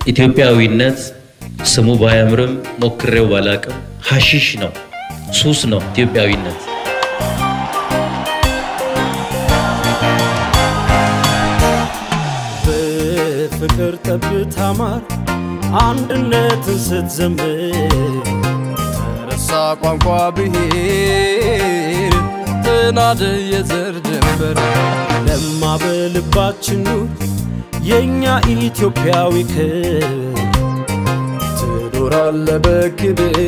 ኢትዮጵያዊነት ስሙ ባያምርም ሞክሬው ባላቅም ሐሺሽ ነው ሱስ ነው ኢትዮጵያዊነት በፍቅር ጠብታ ማር አንድነትን ስትዘምር ተረሳ ቋንቋ ብሔር ተናደ የዘር ድንበር ለማ በልባችን የኛ ኢትዮጵያዊ ክብር ትኖራለ በክብር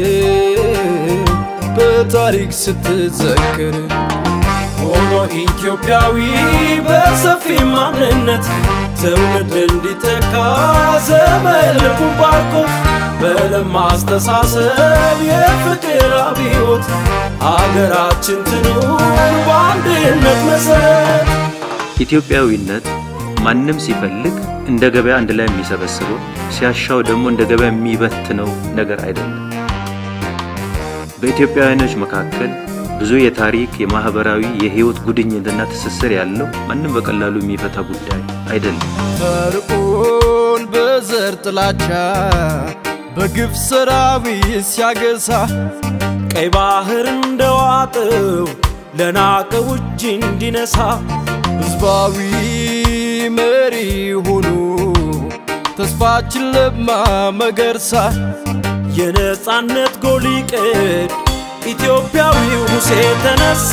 በታሪክ ስትዘክር ሆኖ ኢትዮጵያዊ በሰፊ ማንነት ትውልድ እንዲተካ ዘመን ልቡን ባርኮ በለማ አስተሳሰብ የፍቅር አብዮት አገራችን ትኑር በአንድነት መሰረት ኢትዮጵያዊነት ማንም ሲፈልግ እንደ ገበያ አንድ ላይ የሚሰበስበው ሲያሻው ደግሞ እንደ ገበያ የሚበትነው ነገር አይደለም በኢትዮጵያውያኖች መካከል ብዙ የታሪክ የማህበራዊ የህይወት ጉድኝትና ትስስር ያለው ማንም በቀላሉ የሚፈታ ጉዳይ አይደለም ተርቆን በዘር ጥላቻ በግፍ ሰራዊት ሲያገሳ ቀይ ባህር እንደዋጠው ለናቀው እጅ እንዲነሳ ህዝባዊ መሪ ሆኖ ተስፋችን ለማ መገርሳ የነጻነት ጎሊቀድ ኢትዮጵያዊው ሙሴ ተነሳ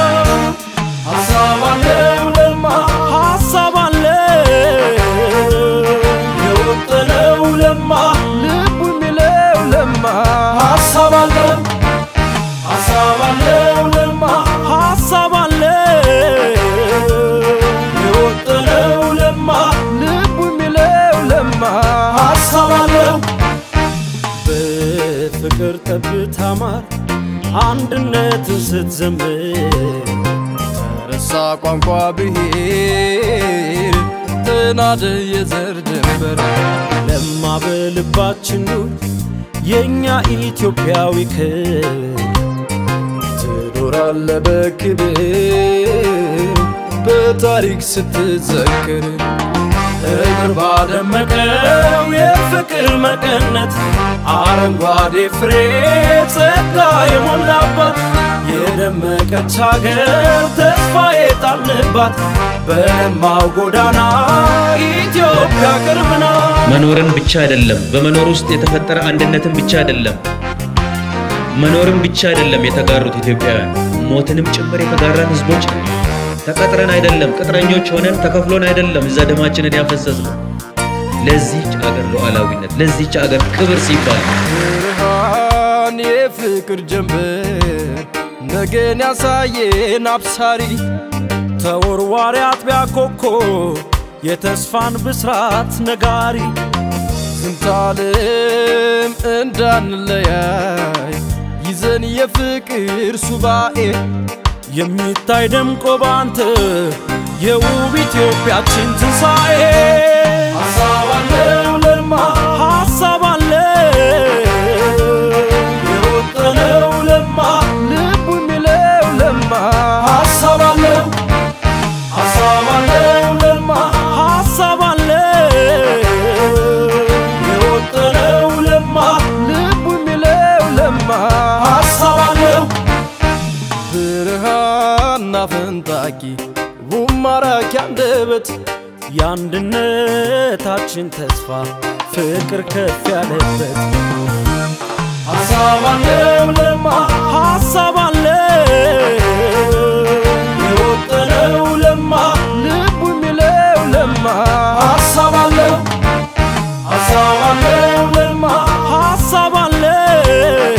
ሐሳብ አለው ለማ ሐሳብ አለው የወጠነው ለማ ልቡ የሚለው ለማ ሐሳብ አለው ለማ ሐሳብ አለው የወጠነው ለማ ልቡ የሚለው ለማ ሐሳብ አለው በፍቅር ጠብታ ማር አንድነትን ስትዘምር ተረሳ ቋንቋ ብሔር ተናደ የዘር ድንበር ለማ በልባችን የኛ ኢትዮጵያዊ ክብር ትኖራለ በክብር በታሪክ ስትዘክር እግር ባደመቀው የፍቅር መቀነት አረንጓዴ ፍሬ ጸጋ የሞላባት የደመቀች ሀገር ተስፋ የጣልንባት በለማው ጎዳና ኢትዮጵያ ቅርብ ናት መኖርን ብቻ አይደለም በመኖር ውስጥ የተፈጠረ አንድነትን ብቻ አይደለም መኖርን ብቻ አይደለም የተጋሩት ኢትዮጵያውያን ሞትንም ጭምር የተጋራን ህዝቦች ተቀጥረን አይደለም ቅጥረኞች ሆነን ተከፍሎን አይደለም እዛ ደማችንን ያፈሰስነው ለዚህች አገር ሉዓላዊነት ለዚህች አገር ክብር ሲባል ብርሃን የፍቅር ጀንበር ነገን ያሳየን አብሳሪ ተወርዋሪ አጥቢያ ኮከብ የተስፋን ብስራት ነጋሪ ዝንታለም እንዳንለያይ ይዘን የፍቅር ሱባኤ የሚታይ ደምቆ ባንተ የውብ ኢትዮጵያችን ትንሣኤ ሐሳብ አለው ለማ ሐሳብ አለው የወጠነው ለማ ልቡ የሚለው ለማ ሐሳብ አለው ለማ ሐሳብ አለው የወጠነው ለማ ልቡ የሚለው ለማ ሐሳብ አለው ብርሃንና ፈንጣቂ ውማራኪ አንደበት የአንድነታችን ተስፋ ፍቅር ከፍ ያለበት ሐሳብ አለው ለማ ሐሳብ አለው የወጠነው ለማ ልቡ የሚለው ለማ ሐሳብ አለው ለማ ሐሳብ አለው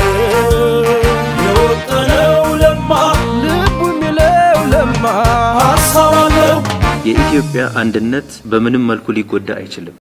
የወጠነው ለማ ልቡ የሚለው ለማ ሐሳብ አለው የኢትዮጵያ አንድነት በምንም መልኩ ሊጎዳ አይችልም